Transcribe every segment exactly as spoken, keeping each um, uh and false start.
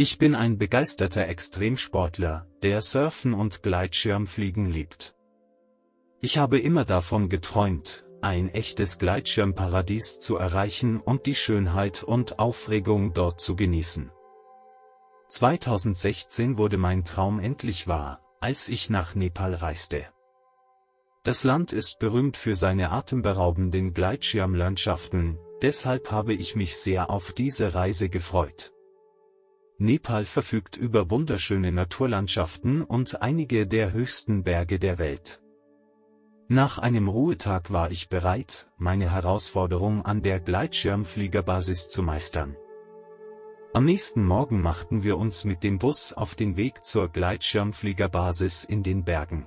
Ich bin ein begeisterter Extremsportler, der Surfen und Gleitschirmfliegen liebt. Ich habe immer davon geträumt, ein echtes Gleitschirmparadies zu erreichen und die Schönheit und Aufregung dort zu genießen. zweitausendsechzehn wurde mein Traum endlich wahr, als ich nach Nepal reiste. Das Land ist berühmt für seine atemberaubenden Gleitschirmlandschaften, deshalb habe ich mich sehr auf diese Reise gefreut. Nepal verfügt über wunderschöne Naturlandschaften und einige der höchsten Berge der Welt. Nach einem Ruhetag war ich bereit, meine Herausforderung an der Gleitschirmfliegerbasis zu meistern. Am nächsten Morgen machten wir uns mit dem Bus auf den Weg zur Gleitschirmfliegerbasis in den Bergen.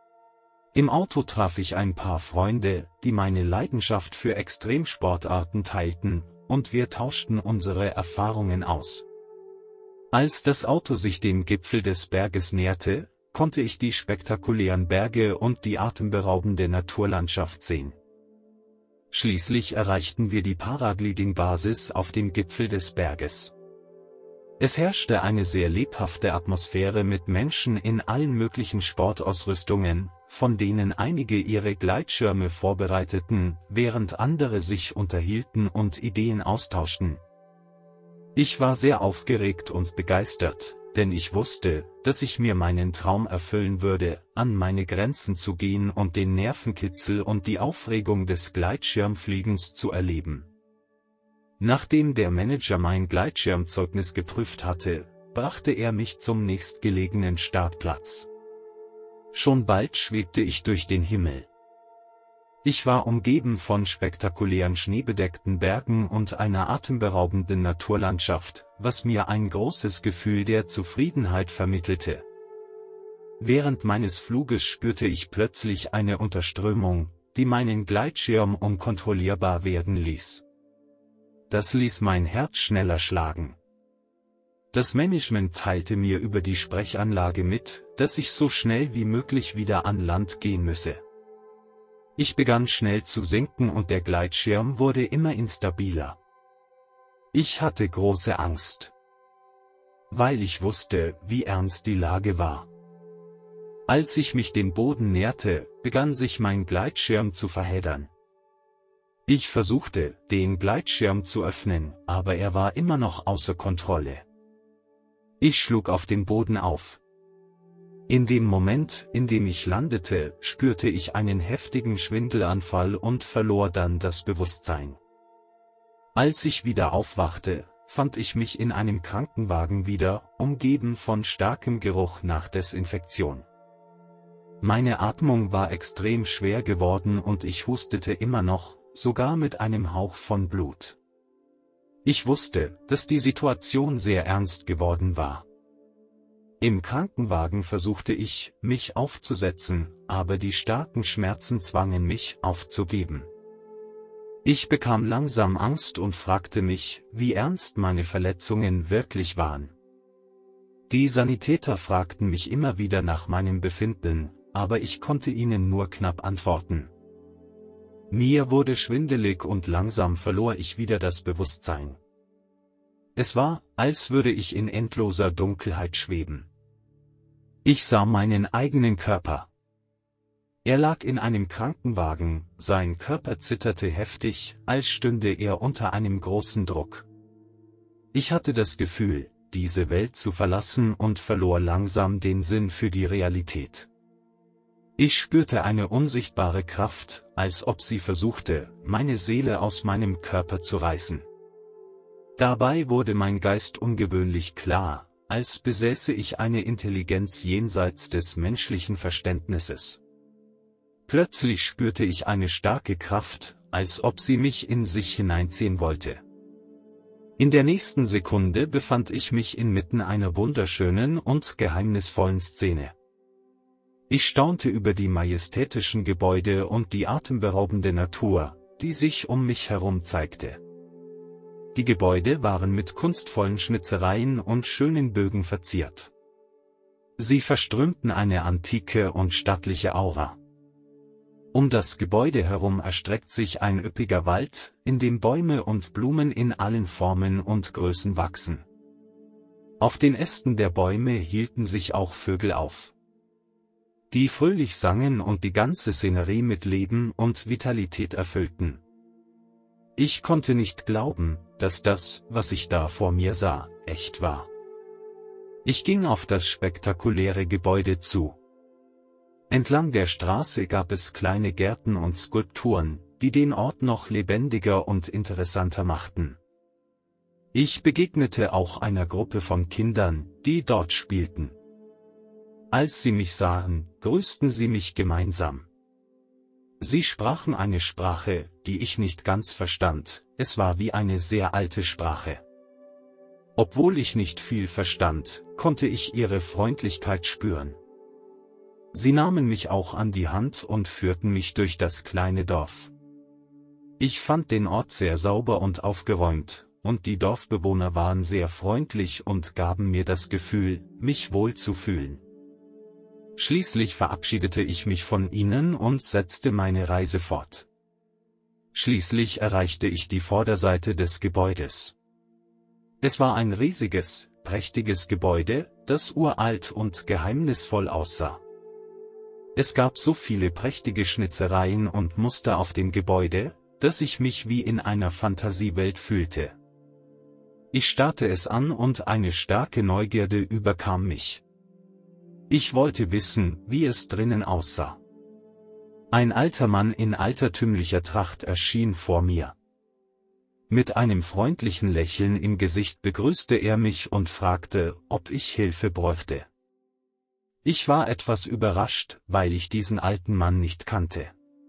Im Auto traf ich ein paar Freunde, die meine Leidenschaft für Extremsportarten teilten, und wir tauschten unsere Erfahrungen aus. Als das Auto sich dem Gipfel des Berges näherte, konnte ich die spektakulären Berge und die atemberaubende Naturlandschaft sehen. Schließlich erreichten wir die Paragliding-Basis auf dem Gipfel des Berges. Es herrschte eine sehr lebhafte Atmosphäre mit Menschen in allen möglichen Sportausrüstungen, von denen einige ihre Gleitschirme vorbereiteten, während andere sich unterhielten und Ideen austauschten. Ich war sehr aufgeregt und begeistert, denn ich wusste, dass ich mir meinen Traum erfüllen würde, an meine Grenzen zu gehen und den Nervenkitzel und die Aufregung des Gleitschirmfliegens zu erleben. Nachdem der Manager mein Gleitschirmzeugnis geprüft hatte, brachte er mich zum nächstgelegenen Startplatz. Schon bald schwebte ich durch den Himmel. Ich war umgeben von spektakulären schneebedeckten Bergen und einer atemberaubenden Naturlandschaft, was mir ein großes Gefühl der Zufriedenheit vermittelte. Während meines Fluges spürte ich plötzlich eine Unterströmung, die meinen Gleitschirm unkontrollierbar werden ließ. Das ließ mein Herz schneller schlagen. Das Management teilte mir über die Sprechanlage mit, dass ich so schnell wie möglich wieder an Land gehen müsse. Ich begann schnell zu sinken und der Gleitschirm wurde immer instabiler. Ich hatte große Angst, weil ich wusste, wie ernst die Lage war. Als ich mich dem Boden näherte, begann sich mein Gleitschirm zu verheddern. Ich versuchte, den Gleitschirm zu öffnen, aber er war immer noch außer Kontrolle. Ich schlug auf den Boden auf. In dem Moment, in dem ich landete, spürte ich einen heftigen Schwindelanfall und verlor dann das Bewusstsein. Als ich wieder aufwachte, fand ich mich in einem Krankenwagen wieder, umgeben von starkem Geruch nach Desinfektion. Meine Atmung war extrem schwer geworden und ich hustete immer noch, sogar mit einem Hauch von Blut. Ich wusste, dass die Situation sehr ernst geworden war. Im Krankenwagen versuchte ich, mich aufzusetzen, aber die starken Schmerzen zwangen mich, aufzugeben. Ich bekam langsam Angst und fragte mich, wie ernst meine Verletzungen wirklich waren. Die Sanitäter fragten mich immer wieder nach meinem Befinden, aber ich konnte ihnen nur knapp antworten. Mir wurde schwindelig und langsam verlor ich wieder das Bewusstsein. Es war, als würde ich in endloser Dunkelheit schweben. Ich sah meinen eigenen Körper. Er lag in einem Krankenwagen, sein Körper zitterte heftig, als stünde er unter einem großen Druck. Ich hatte das Gefühl, diese Welt zu verlassen und verlor langsam den Sinn für die Realität. Ich spürte eine unsichtbare Kraft, als ob sie versuchte, meine Seele aus meinem Körper zu reißen. Dabei wurde mein Geist ungewöhnlich klar, als besäße ich eine Intelligenz jenseits des menschlichen Verständnisses. Plötzlich spürte ich eine starke Kraft, als ob sie mich in sich hineinziehen wollte. In der nächsten Sekunde befand ich mich inmitten einer wunderschönen und geheimnisvollen Szene. Ich staunte über die majestätischen Gebäude und die atemberaubende Natur, die sich um mich herum zeigte. Die Gebäude waren mit kunstvollen Schnitzereien und schönen Bögen verziert. Sie verströmten eine antike und stattliche Aura. Um das Gebäude herum erstreckt sich ein üppiger Wald, in dem Bäume und Blumen in allen Formen und Größen wachsen. Auf den Ästen der Bäume hielten sich auch Vögel auf, die fröhlich sangen und die ganze Szenerie mit Leben und Vitalität erfüllten. Ich konnte nicht glauben, dass das, was ich da vor mir sah, echt war. Ich ging auf das spektakuläre Gebäude zu. Entlang der Straße gab es kleine Gärten und Skulpturen, die den Ort noch lebendiger und interessanter machten. Ich begegnete auch einer Gruppe von Kindern, die dort spielten. Als sie mich sahen, grüßten sie mich gemeinsam. Sie sprachen eine Sprache, die ich nicht ganz verstand, es war wie eine sehr alte Sprache. Obwohl ich nicht viel verstand, konnte ich ihre Freundlichkeit spüren. Sie nahmen mich auch an die Hand und führten mich durch das kleine Dorf. Ich fand den Ort sehr sauber und aufgeräumt, und die Dorfbewohner waren sehr freundlich und gaben mir das Gefühl, mich wohl zu fühlen. Schließlich verabschiedete ich mich von ihnen und setzte meine Reise fort. Schließlich erreichte ich die Vorderseite des Gebäudes. Es war ein riesiges, prächtiges Gebäude, das uralt und geheimnisvoll aussah. Es gab so viele prächtige Schnitzereien und Muster auf dem Gebäude, dass ich mich wie in einer Fantasiewelt fühlte. Ich starrte es an und eine starke Neugierde überkam mich. Ich wollte wissen, wie es drinnen aussah. Ein alter Mann in altertümlicher Tracht erschien vor mir. Mit einem freundlichen Lächeln im Gesicht begrüßte er mich und fragte, ob ich Hilfe bräuchte. Ich war etwas überrascht, weil ich diesen alten Mann nicht kannte.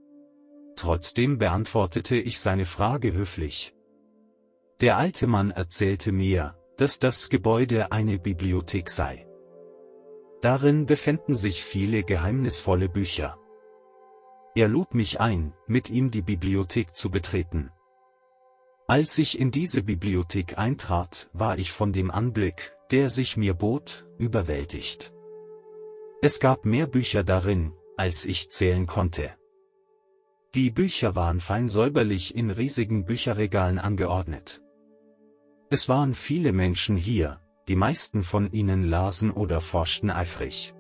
Trotzdem beantwortete ich seine Frage höflich. Der alte Mann erzählte mir, dass das Gebäude eine Bibliothek sei. Darin befänden sich viele geheimnisvolle Bücher. Er lud mich ein, mit ihm die Bibliothek zu betreten. Als ich in diese Bibliothek eintrat, war ich von dem Anblick, der sich mir bot, überwältigt. Es gab mehr Bücher darin, als ich zählen konnte. Die Bücher waren fein säuberlich in riesigen Bücherregalen angeordnet. Es waren viele Menschen hier, die meisten von ihnen lasen oder forschten eifrig.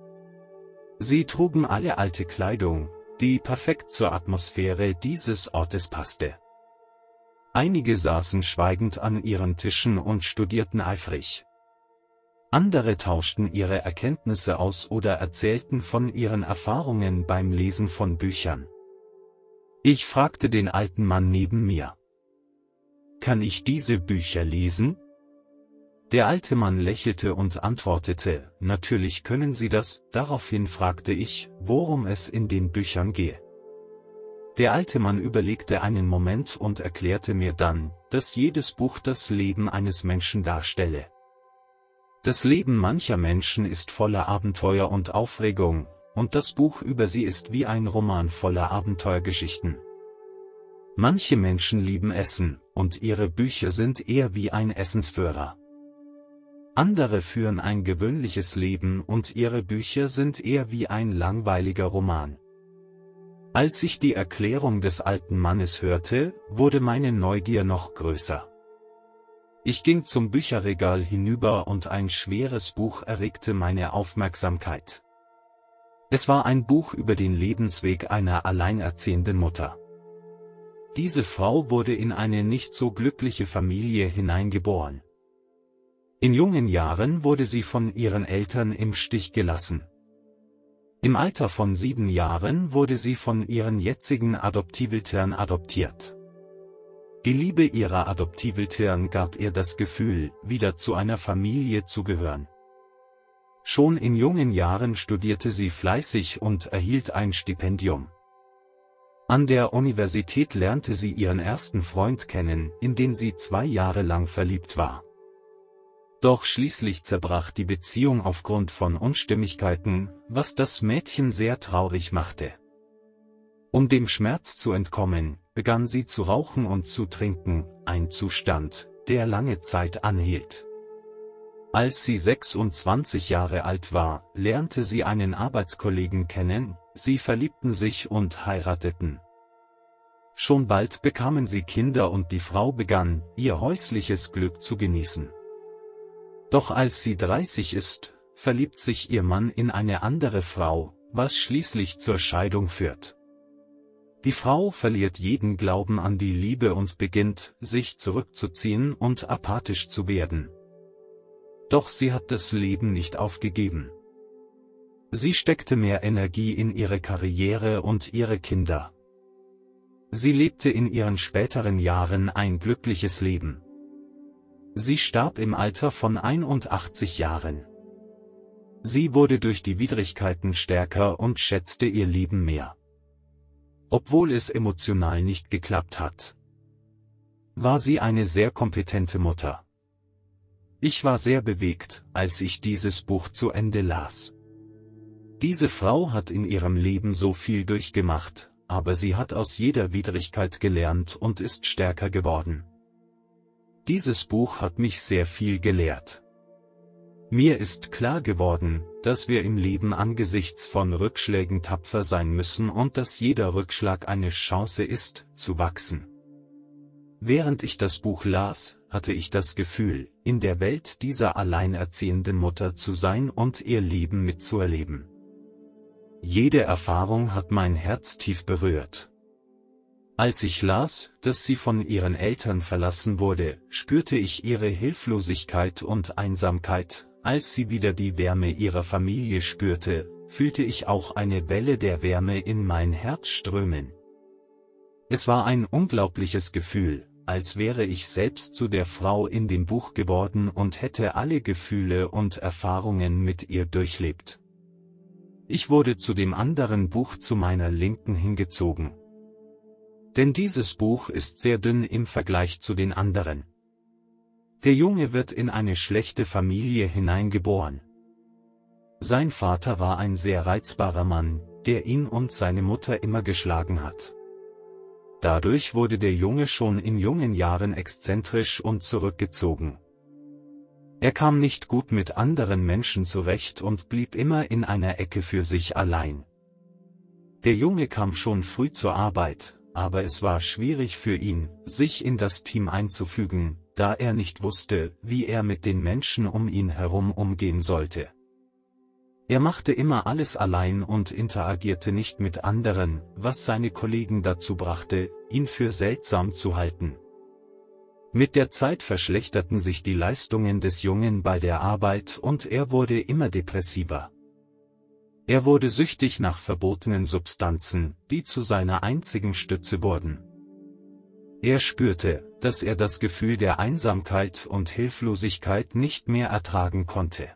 Sie trugen alle alte Kleidung, die perfekt zur Atmosphäre dieses Ortes passte. Einige saßen schweigend an ihren Tischen und studierten eifrig. Andere tauschten ihre Erkenntnisse aus oder erzählten von ihren Erfahrungen beim Lesen von Büchern. Ich fragte den alten Mann neben mir: Kann ich diese Bücher lesen? Der alte Mann lächelte und antwortete, natürlich können Sie das. Daraufhin fragte ich, worum es in den Büchern gehe. Der alte Mann überlegte einen Moment und erklärte mir dann, dass jedes Buch das Leben eines Menschen darstelle. Das Leben mancher Menschen ist voller Abenteuer und Aufregung, und das Buch über sie ist wie ein Roman voller Abenteuergeschichten. Manche Menschen lieben Essen, und ihre Bücher sind eher wie ein Essensführer. Andere führen ein gewöhnliches Leben und ihre Bücher sind eher wie ein langweiliger Roman. Als ich die Erklärung des alten Mannes hörte, wurde meine Neugier noch größer. Ich ging zum Bücherregal hinüber und ein schweres Buch erregte meine Aufmerksamkeit. Es war ein Buch über den Lebensweg einer alleinerziehenden Mutter. Diese Frau wurde in eine nicht so glückliche Familie hineingeboren. In jungen Jahren wurde sie von ihren Eltern im Stich gelassen. Im Alter von sieben Jahren wurde sie von ihren jetzigen Adoptiveltern adoptiert. Die Liebe ihrer Adoptiveltern gab ihr das Gefühl, wieder zu einer Familie zu gehören. Schon in jungen Jahren studierte sie fleißig und erhielt ein Stipendium. An der Universität lernte sie ihren ersten Freund kennen, in den sie zwei Jahre lang verliebt war. Doch schließlich zerbrach die Beziehung aufgrund von Unstimmigkeiten, was das Mädchen sehr traurig machte. Um dem Schmerz zu entkommen, begann sie zu rauchen und zu trinken, ein Zustand, der lange Zeit anhielt. Als sie sechsundzwanzig Jahre alt war, lernte sie einen Arbeitskollegen kennen, sie verliebten sich und heirateten. Schon bald bekamen sie Kinder und die Frau begann, ihr häusliches Glück zu genießen. Doch als sie dreißig ist, verliebt sich ihr Mann in eine andere Frau, was schließlich zur Scheidung führt. Die Frau verliert jeden Glauben an die Liebe und beginnt, sich zurückzuziehen und apathisch zu werden. Doch sie hat das Leben nicht aufgegeben. Sie steckte mehr Energie in ihre Karriere und ihre Kinder. Sie lebte in ihren späteren Jahren ein glückliches Leben. Sie starb im Alter von einundachtzig Jahren. Sie wurde durch die Widrigkeiten stärker und schätzte ihr Leben mehr. Obwohl es emotional nicht geklappt hat, war sie eine sehr kompetente Mutter. Ich war sehr bewegt, als ich dieses Buch zu Ende las. Diese Frau hat in ihrem Leben so viel durchgemacht, aber sie hat aus jeder Widrigkeit gelernt und ist stärker geworden. Dieses Buch hat mich sehr viel gelehrt. Mir ist klar geworden, dass wir im Leben angesichts von Rückschlägen tapfer sein müssen und dass jeder Rückschlag eine Chance ist, zu wachsen. Während ich das Buch las, hatte ich das Gefühl, in der Welt dieser alleinerziehenden Mutter zu sein und ihr Leben mitzuerleben. Jede Erfahrung hat mein Herz tief berührt. Als ich las, dass sie von ihren Eltern verlassen wurde, spürte ich ihre Hilflosigkeit und Einsamkeit. Als sie wieder die Wärme ihrer Familie spürte, fühlte ich auch eine Welle der Wärme in mein Herz strömen. Es war ein unglaubliches Gefühl, als wäre ich selbst zu der Frau in dem Buch geworden und hätte alle Gefühle und Erfahrungen mit ihr durchlebt. Ich wurde zu dem anderen Buch zu meiner Linken hingezogen. Denn dieses Buch ist sehr dünn im Vergleich zu den anderen. Der Junge wird in eine schlechte Familie hineingeboren. Sein Vater war ein sehr reizbarer Mann, der ihn und seine Mutter immer geschlagen hat. Dadurch wurde der Junge schon in jungen Jahren exzentrisch und zurückgezogen. Er kam nicht gut mit anderen Menschen zurecht und blieb immer in einer Ecke für sich allein. Der Junge kam schon früh zur Arbeit, aber es war schwierig für ihn, sich in das Team einzufügen, da er nicht wusste, wie er mit den Menschen um ihn herum umgehen sollte. Er machte immer alles allein und interagierte nicht mit anderen, was seine Kollegen dazu brachte, ihn für seltsam zu halten. Mit der Zeit verschlechterten sich die Leistungen des Jungen bei der Arbeit und er wurde immer depressiver. Er wurde süchtig nach verbotenen Substanzen, die zu seiner einzigen Stütze wurden. Er spürte, dass er das Gefühl der Einsamkeit und Hilflosigkeit nicht mehr ertragen konnte.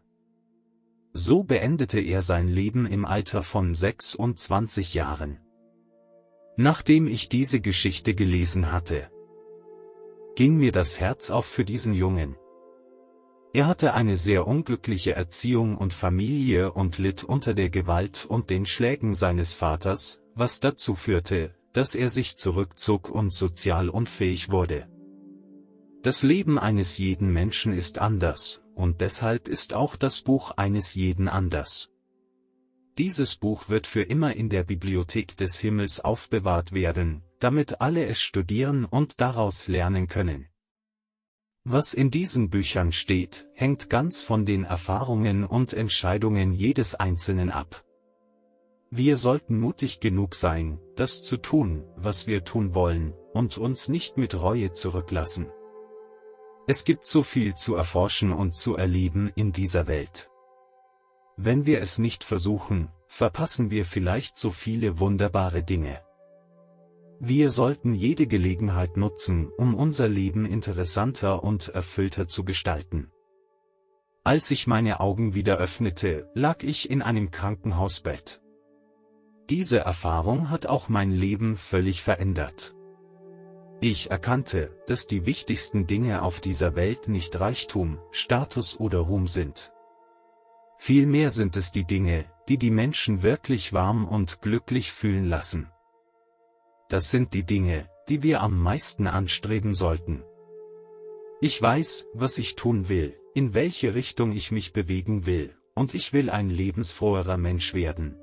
So beendete er sein Leben im Alter von sechsundzwanzig Jahren. Nachdem ich diese Geschichte gelesen hatte, ging mir das Herz auf für diesen Jungen. Er hatte eine sehr unglückliche Erziehung und Familie und litt unter der Gewalt und den Schlägen seines Vaters, was dazu führte, dass er sich zurückzog und sozial unfähig wurde. Das Leben eines jeden Menschen ist anders, und deshalb ist auch das Buch eines jeden anders. Dieses Buch wird für immer in der Bibliothek des Himmels aufbewahrt werden, damit alle es studieren und daraus lernen können. Was in diesen Büchern steht, hängt ganz von den Erfahrungen und Entscheidungen jedes Einzelnen ab. Wir sollten mutig genug sein, das zu tun, was wir tun wollen, und uns nicht mit Reue zurücklassen. Es gibt so viel zu erforschen und zu erleben in dieser Welt. Wenn wir es nicht versuchen, verpassen wir vielleicht so viele wunderbare Dinge. Wir sollten jede Gelegenheit nutzen, um unser Leben interessanter und erfüllter zu gestalten. Als ich meine Augen wieder öffnete, lag ich in einem Krankenhausbett. Diese Erfahrung hat auch mein Leben völlig verändert. Ich erkannte, dass die wichtigsten Dinge auf dieser Welt nicht Reichtum, Status oder Ruhm sind. Vielmehr sind es die Dinge, die die Menschen wirklich warm und glücklich fühlen lassen. Das sind die Dinge, die wir am meisten anstreben sollten. Ich weiß, was ich tun will, in welche Richtung ich mich bewegen will, und ich will ein lebensfroherer Mensch werden.